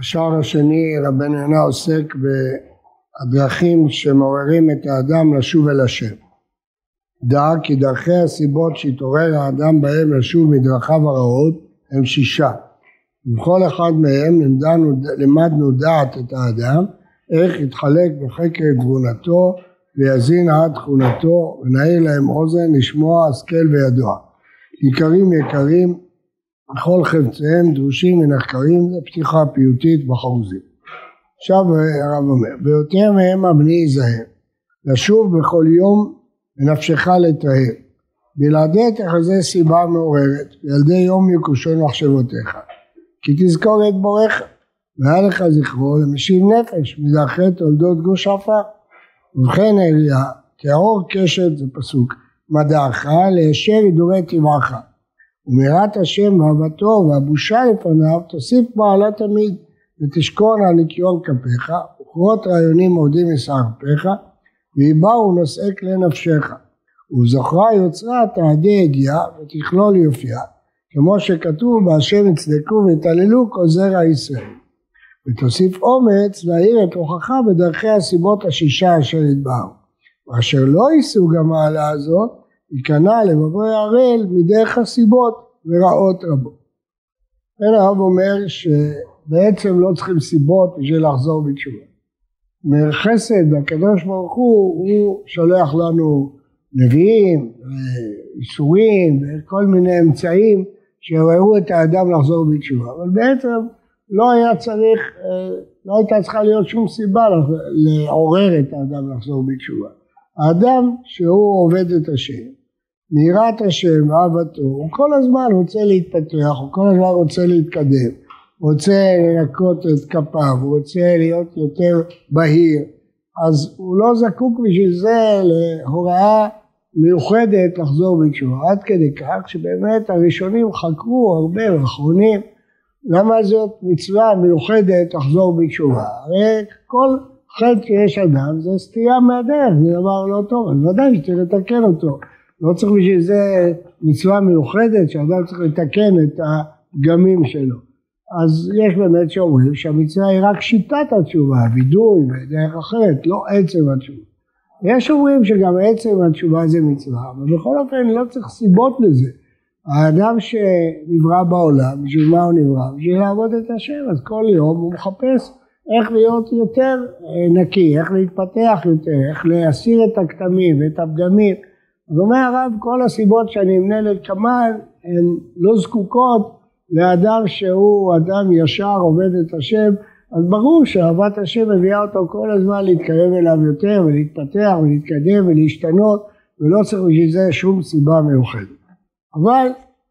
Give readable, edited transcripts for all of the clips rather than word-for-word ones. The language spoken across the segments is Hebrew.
השער השני, רבנו יונה עוסק בדרכים שמעוררים את האדם לשוב אל השם. דע כי דרכי הסיבות שהתעורר האדם בהם לשוב מדרכיו הרעות הם 6. ובכל אחד מהם למדנו דעת את האדם, איך יתחלק בחקר תבונתו ויזין עד תכונתו ונעיר להם אוזן לשמוע השכל וידוע. עיקרים יקרים בכל חפציהם דרושים ונחקרים, זה פתיחה פיוטית בחרוזים. עכשיו הרב אומר, ויותר מהם הבני ייזהר, לשוב בכל יום ונפשך לטהר, בלעדי תחזה סיבה מעוררת, וילדי יום יקושון מחשבותיך, כי תזכור את בורך, והיה לך זכרו למשיב נפש, מדרכי תולדות גוש עפר. ובכן העירייה, כאור קשת, זה פסוק, מדעך ליישר ידורי טבעך, ומיראת השם ואהבתו והבושה לפניו תוסיף מעלה תמיד, ותשכון על ניקיון כפיך, וכרות רעיונים מורדים משער פיך, ויבאו נושאי כלי נפשך, ובזכרה יוצרה תעדי ידיעה ותכלול יופייה, כמו שכתוב בהשם יצדקו ויתעללו כל זרע ישראל. ותוסיף אומץ להאיר את רוחך בדרכי הסיבות 6 אשר יתבאו, ואשר לא יישאו גם המעלה הזאת, ייכנע לבבו יערל מדרך הסיבות ורעות רבות. הרב אומר שבעצם לא צריכים סיבות בשביל לחזור בתשובה. מחסד הקדוש ברוך הוא שולח לנו נביאים, איסורים וכל מיני אמצעים שעוררו את האדם לחזור בתשובה. אבל בעצם לא הייתה צריכה להיות שום סיבה לעורר את האדם לחזור בתשובה. האדם שהוא עובד את השם, מיראת השם ואהבתו, הוא כל הזמן רוצה להתפתח, הוא כל הזמן רוצה להתקדם, הוא רוצה לנקות את כפיו, הוא רוצה להיות יותר בהיר, אז הוא לא זקוק בשביל זה להוראה מיוחדת לחזור בתשובה. עד כדי כך שבאמת הראשונים חקרו הרבה ואחרונים, למה זאת מצווה מיוחדת לחזור בתשובה? הרי כל חלק שיש אדם זה סטייה מהדרך, זה דבר לא טוב, אז ודאי שצריך לתקן אותו. לא צריך בשביל זה מצווה מיוחדת שאדם צריך לתקן את הפגמים שלו. אז יש באמת שאומרים שהמצווה היא רק שיטת התשובה, וידוי ודרך אחרת, לא עצם התשובה. יש אומרים שגם עצם התשובה זה מצווה, אבל בכל אופן לא צריך סיבות לזה. האדם שנברא בעולם, בשביל מה הוא נברא? בשביל לעבוד את השם, אז כל יום הוא מחפש איך להיות יותר נקי, איך להתפתח יותר, איך להסיר את הכתמים ואת הפגמים. אז אומר הרב, כל הסיבות שאני אמנה לכמה הן לא זקוקות לאדם שהוא אדם ישר עובד את השם, אז ברור שאהבת השם מביאה אותו כל הזמן להתקרב אליו יותר ולהתפתח ולהתקדם ולהשתנות, ולא צריך בשביל זה שום סיבה מיוחדת. אבל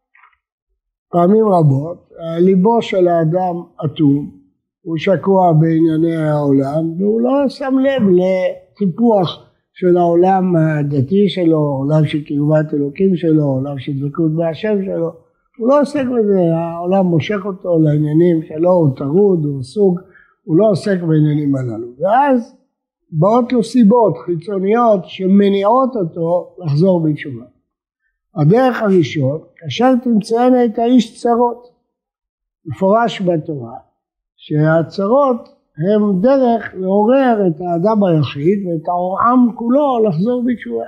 פעמים רבות ליבו של האדם אטום, הוא שקוע בענייני העולם והוא לא שם לב לטיפוח של העולם הדתי שלו, עולם של קרבת אלוקים שלו, עולם של דבקות בהשם שלו. הוא לא עוסק בזה, העולם מושך אותו לעניינים שלו, הוא טרוד, הוא עסוק, הוא לא עוסק בעניינים הללו. ואז באות לו סיבות חיצוניות שמניעות אותו לחזור בתשובה. הדרך הראשון, כאשר תמצאנה את האיש צרות, מפורש בתורה, שהצרות הם דרך לעורר את האדם היחיד ואת העם כולו לחזור בתשובה.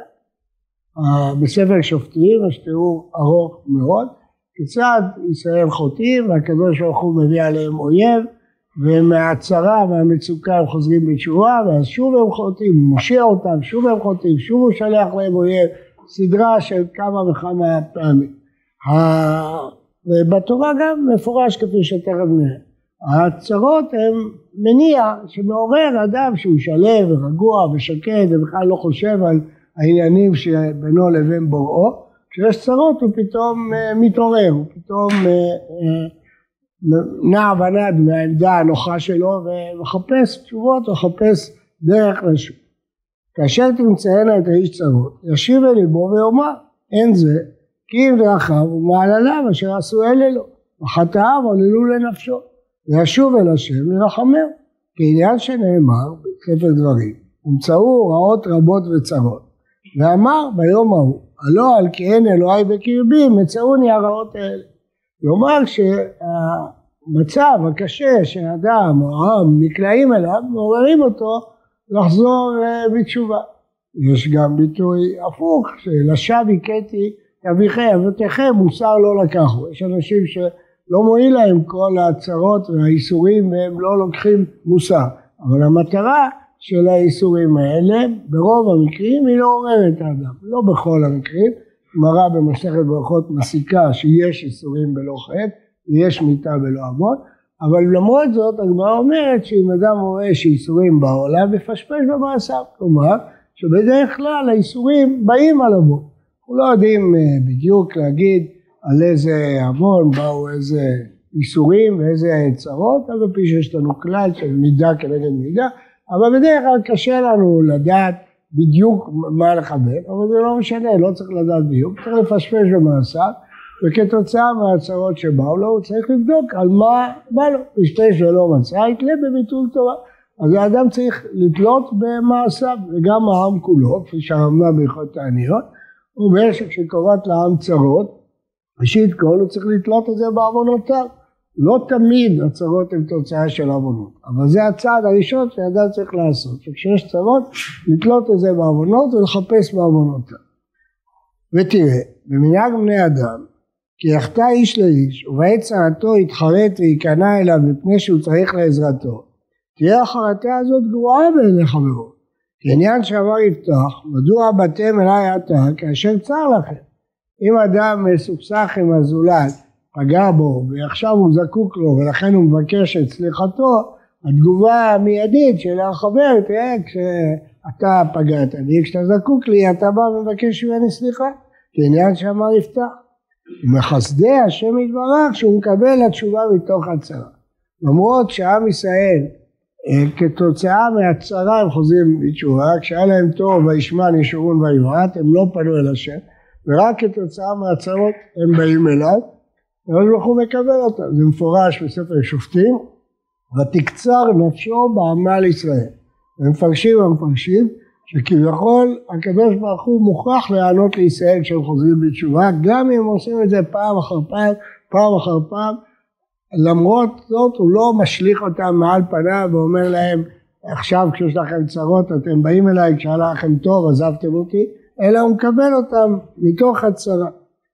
בספר שופטים יש תיאור ארוך מאוד, כיצד ישראל חוטאים והקדוש ברוך הוא מביא עליהם אויב, ומהצרה והמצוקה הם חוזרים בתשובה, ואז שוב הם חוטאים, מושיע אותם, שוב הם חוטאים, שוב הוא שלח להם אויב, סדרה של כמה וכמה פעמים. ובתורה גם מפורש כפי שתכף נראה. הצרות הם מניע שמעורר אדם שהוא שלב ורגוע ושקט ובכלל לא חושב על העניינים שבינו לבין בוראו. כשיש צרות הוא פתאום מתעורר, הוא פתאום נע ונד מהעמדה הנוחה שלו ומחפש תשובות, מחפש דרך לשוב. כאשר תמצאנה את האיש צרות, ישיב אל ליבו ויאמר, אין זה, כי אם דרכיו ומעלליו אשר עשו אלה לו, וחטאיו עוללו לנפשו, וישוב אל השם לרחמהו, כעניין שנאמר בספר דברים, ומצאו רעות רבות וצרות, ואמר ביום ההוא, הלא על כי אין אלוהי בקרבי, מצאוני הרעות האלה. כלומר המצב הקשה שאדם או העם נקלעים אליו, מעוררים אותו לחזור בתשובה. יש גם ביטוי הפוך, שלשב הכיתי אביכם, אבותיכם מוסר לא לקחו. יש אנשים שלא מועיל להם כל הצרות והאיסורים והם לא לוקחים מוסר. אבל המטרה של האיסורים האלה, ברוב המקרים היא לעורר את האדם. לא בכל המקרים, גמרא במסכת ברכות מסיקה שיש איסורים בלא חטא, ויש מיתה בלא עוון, אבל למרות זאת הגמרא אומרת שאם אדם רואה שאיסורים באו עליו, יפשפש במעשיו. כלומר, שבדרך כלל האיסורים באים על עוון. אנחנו לא יודעים בדיוק להגיד על איזה עוון באו איזה איסורים ואיזה צרות, אבל פי שיש לנו כלל של מידה כנגד מידה, אבל בדרך כלל קשה לנו לדעת בדיוק מה לכוון, אבל זה לא משנה, לא צריך לדעת בדיוק, צריך לפשפש במעשיו, וכתוצאה מהצרות שבאו לו, הוא צריך לבדוק על מה בא לו, פשפש ולא מצא, יתלה בביטול תורה. אז האדם צריך לתלות במעשיו, וגם העם כולו, כפי שהרמב"ם בהלכות תעניות, הוא אומר שכשקורות לעם צרות, ראשית כל הוא צריך לתלות את זה בעוונותיו. לא תמיד הצרות הן תוצאה של עוונות, אבל זה הצעד הראשון שאדם צריך לעשות, שכשיש צרות, לתלות את זה בעוונות ולחפש בעוונותיו. ותראה, במנהג בני אדם, כי יחטא איש לאיש, ובעת צרתו יתחרט ויקנא אליו מפני שהוא צריך לעזרתו, תהיה החרטה הזאת גרועה בעיני חברו. כעניין שאמר יפתח, מדוע באתם אליי עתה כאשר צר לכם? אם אדם מסוכסך עם הזולת, פגע בו ועכשיו הוא זקוק לו ולכן הוא מבקש את סליחתו, התגובה המיידית של החבר תהיה כשאתה פגעת לי, כשאתה זקוק לי אתה בא ומבקש ממני סליחה, כעניין שאמר יפתח. ומחסדי השם יתברך שהוא מקבל התשובה מתוך הצרה. למרות שעם ישראל כתוצאה מהצרה הם חוזרים בתשובה, כשהיה להם טוב וישמן ישורון ויבעט, הם לא פנו אל השם, ורק כתוצאה מהצרות הם באים אליו, ואז הוא מקבל אותם. זה מפורש בספר שופטים, ותקצר נפשו בעמל ישראל. ומפרשים המפרשים שכביכול הקדוש ברוך הוא מוכרח לענות לישראל כשהם חוזרים בתשובה, גם אם עושים את זה פעם אחר פעם, פעם אחר פעם, למרות זאת הוא לא משליך אותם מעל פניו ואומר להם עכשיו כשיש לכם צרות אתם באים אליי, כשהיה לכם טוב עזבתם אותי, אלא הוא מקבל אותם מתוך הצרה.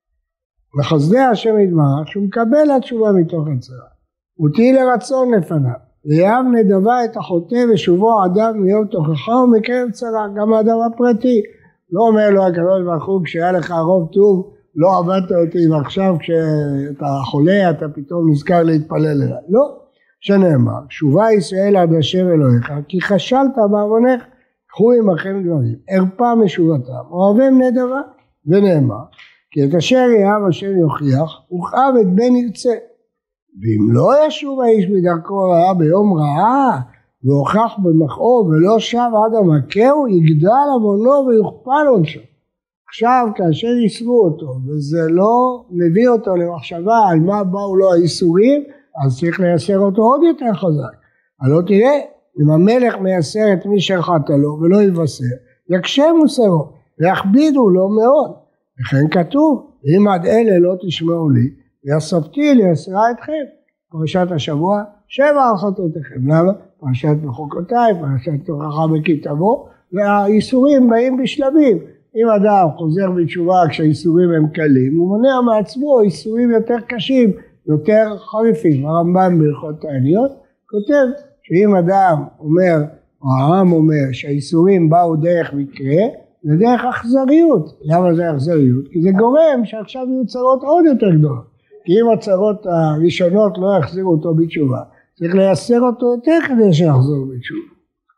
וחסדי השם יתברך שהוא מקבל התשובה מתוך הצרה. ותהי לרצון לפניו, ויהב נדבה את החוטא ושובו אדם מיום תוכחה ומקרב צרה, גם האדם הפרטי. לא אומר לו הקדוש ברוך הוא כשהיה לך רוב טוב לא עבדת אותי ועכשיו כשאתה חולה אתה פתאום נזכר להתפלל אליי. לא, שנאמר שובה ישראל עד השם אלוהיך כי חשלת בעוונך, קחו עמכם דברים, הרפה משובתם, אוהבים נדבה. ונאמר כי את אשר יאהב השם יוכיח וכאב את בן ירצה. ואם לא ישוב האיש בדרכו רעה ביום רעה והוכח במחאו ולא שב עד המכהו, יגדל עוונו ויוכפל עונשו. עכשיו כאשר יסרו אותו וזה לא מביא אותו למחשבה על מה באו לו האיסורים, אז צריך לייסר אותו עוד יותר חזק. הלא תראה, אם המלך מייסר את מי שחטא לו ולא יבשר, יקשה מוסרו ויכבידו לו מאוד. וכן כתוב, אם עד אלה לא תשמעו לי, ויספתי ליסרה אתכם. פרשת השבוע, 7 על חטאותיכם. למה? פרשת בחוקותיי, פרשת תוכחה בכי תבוא, והאיסורים באים בשלבים. אם אדם חוזר בתשובה כשהאיסורים הם קלים, הוא מונע מעצמו איסורים יותר קשים, יותר חריפים. הרמב"ם בהלכות תעניות כותב שאם אדם אומר, או העם אומר שהאיסורים באו דרך מקרה, זה דרך אכזריות. למה זה אכזריות? כי זה גורם שעכשיו יהיו צרות עוד יותר גדולות. כי אם הצרות הראשונות לא יחזירו אותו בתשובה, צריך לייסר אותו יותר כדי שיחזור בתשובה.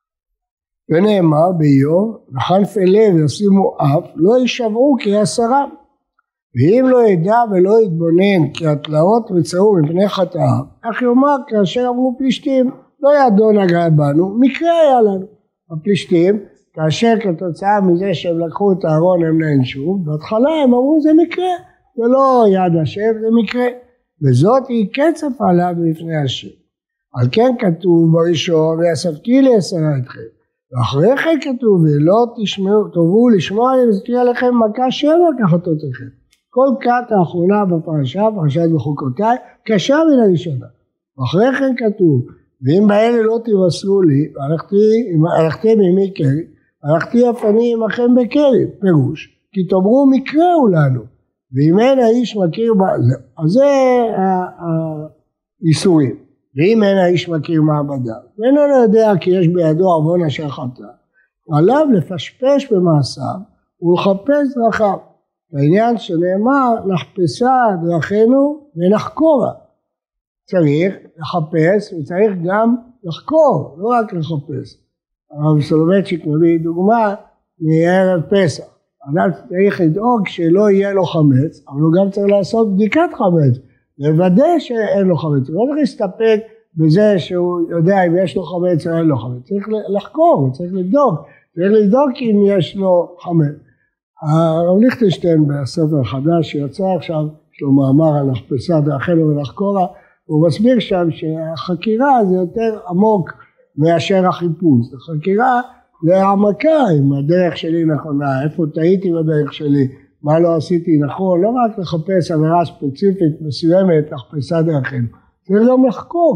ונאמר באיוב, וחנפי לב ישימו אף, לא יישבעו כי יסרם. ואם לא ידע ולא יתבונן כי התלאות מצאו מפני חטאיו, אך יאמר כאשר אמרו פלישתים, לא ידו נגע בנו, מקרה היה לנו. הפלישתים, כאשר כתוצאה מזה שהם לקחו את הארון הם נענשו, בהתחלה הם אמרו זה מקרה, זה לא יד השם, זה מקרה. וזאת היא קצף עליו לפני השם. על כן כתוב בראשון, ויספתי ליסרה אתכם. ואחרי כן כתוב, ולא תאהבו לשמוע ותהיה לכם מכה 7 כחטאותיכם. כל כת האחרונה בפרשה, פרשת בחוקותיי, קשה מן הראשונה. ואחרי כן כתוב, ואם באלה לא תבשרו לי, הלכתי מימי קרי, הלכתי אף אני עמכם בקרי, פירוש, כי תאמרו מקרה הוא לנו, ואם אין האיש מכיר, אז זה האיסורים, ואם אין האיש מכיר מעבדה, ואינו לא יודע כי יש בידו עוון אשר חטא, עליו לפשפש במעשיו ולחפש דרכיו, העניין שנאמר נחפשה דרכינו ונחקורה, צריך לחפש וצריך גם לחקור, לא רק לחפש. הרב סולובייצ'יק מביא דוגמה מערב פסח, אדם צריך לדאוג שלא יהיה לו חמץ, אבל הוא גם צריך לעשות בדיקת חמץ, לוודא שאין לו חמץ, הוא לא צריך להסתפק בזה שהוא יודע אם יש לו חמץ או אין לו חמץ, צריך לחקור, צריך לבדוק אם יש לו חמץ. הרב ליכטנשטיין בספר החדש שיצא עכשיו, יש לו מאמר על נחפשה דרכינו ונחקורה, הוא מסביר שם שהחקירה זה יותר עמוק מאשר החיפוש, החקירה זה העמקה, אם הדרך שלי נכונה, איפה טעיתי בדרך שלי, מה לא עשיתי נכון, לא רק לחפש עבירה ספציפית מסוימת, נחפשה דרכינו, צריך גם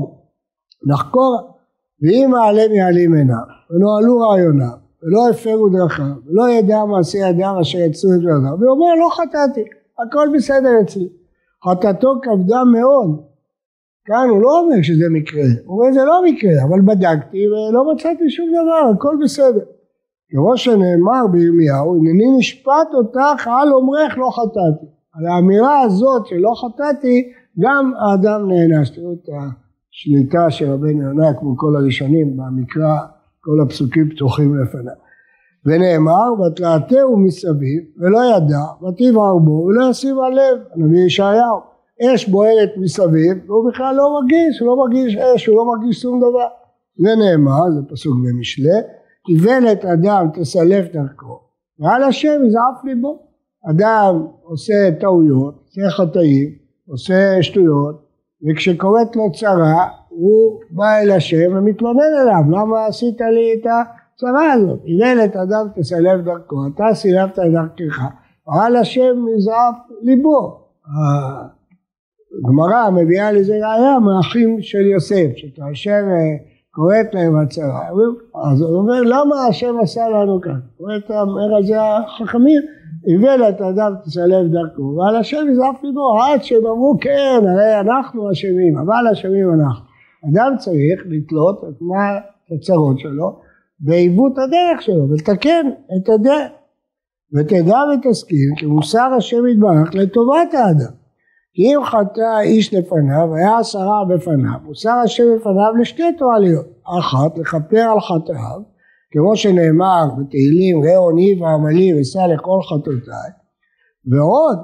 לחקור, ואם העלם יעלים עיניו, ונועלו רעיוניו, ולא הפרו דרכיו, ולא ידע מעשי ידם אשר יצאו את דרכיו, והוא אומר לא חטאתי, הכל בסדר אצלי, חטאתו כבדה מאוד, כאן הוא לא אומר שזה מקרה, הוא אומר זה לא מקרה, אבל בדקתי ולא מצאתי שום דבר, הכל בסדר. כמו שנאמר בירמיהו, הנני נשפט אותך על אומרך לא חטאתי. על האמירה הזאת שלא חטאתי, גם האדם נענש. תראו את השליטה של רבנו יונה, כמו כל הראשונים במקרא, כל הפסוקים פתוחים לפניו. ונאמר, ותראתהו מסביב, ולא ידע, ותבער בו, ולא ישים על לב, הנביא ישעיהו. אש בוערת מסביב, והוא בכלל לא מרגיש, הוא לא מרגיש אש, הוא לא מרגיש שום דבר. זה נאמר, זה פסוק במשלי, איוולת אדם תסלף דרכו, ועל השם יזעף ליבו. אדם עושה טעויות, עושה חטאים, עושה שטויות, וכשקורית לו צרה, הוא בא אל השם ומתלונן אליו, למה עשית לי את הצרה הזאת? איוולת אדם תסלף דרכו, אתה סילפת את דרכך, ועל השם יזעף ליבו. הגמרא מביאה לזה ראיה מהאחים של יוסף, שכאשר קוראת להם הצרה, אז הוא אומר למה השם עשה לנו כאן? אומר זה החכמים, איוולת אדם תסלף דרכו, ועל השם יזעף ליבו, עד שהם אמרו כן, הרי אנחנו אשמים, אבל אשמים אנחנו. אדם צריך לתלות את הצרות שלו, בעיוות הדרך שלו, ולתקן את הדרך, ותדע ותשכיל, כי מוסר השם יתברך לטובת האדם. כי אם חטא איש לפניו, היה 10 בפניו, מוסר השם בפניו לשתי תועליות, אחת לכפר על חטאיו, כמו שנאמר בתהילים, ראה עוני ועמלי וסע לכל חטאותיי, ועוד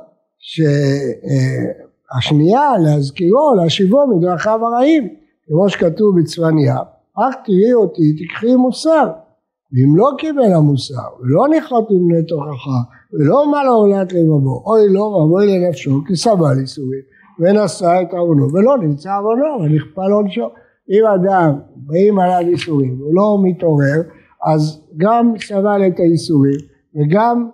שהשנייה להזכירו, להשיבו מדרכיו הרעים, כמו שכתוב בצפניה, אך תראי אותי, תקחי מוסר, ואם לא קיבל המוסר, ולא ניחת מבני תוכחה, ולא מה לעולת לבבו, אוי לא ואבוי לנפשו, כי סבל איסורים, ונשא את עוונו, ולא נמצא עוונו, ונכפה לעונשו. אם אדם באים עליו איסורים, הוא לא מתעורר, אז גם סבל את האיסורים, וגם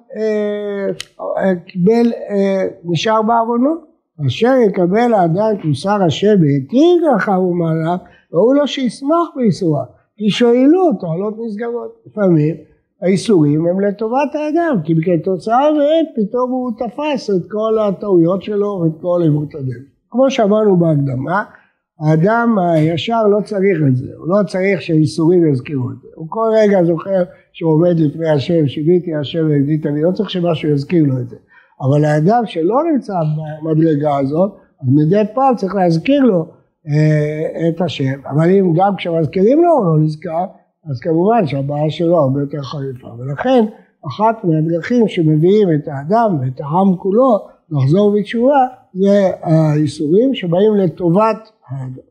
קיבל, נשאר בעוונו. אשר יקבל האדם את מוסר השם, והתיר דרכיו ומעליו, והוא לא שישמח באיסוריו, כי שואלו תועלות נשגבות. לפעמים האיסורים הם לטובת האדם, כי כתוצאה מהם פתאום הוא תפס את כל הטעויות שלו ואת כל עיוות הדרך. כמו שאמרנו בהקדמה, האדם הישר לא צריך את זה, הוא לא צריך שהאיסורים יזכירו את זה. הוא כל רגע זוכר שהוא עומד לפני השם, שיביתי השם והגדית לי, לא צריך שמשהו יזכיר לו את זה. אבל האדם שלא נמצא במדרגה הזאת, אז מדי פעם צריך להזכיר לו את השם. אבל אם גם כשמזכירים לו הוא לא נזכר, אז כמובן שהבעיה שלו הרבה יותר חריפה. ולכן אחת מהדרכים שמביאים את האדם ואת העם כולו לחזור בתשובה, זה האיסורים שבאים לטובת האדם.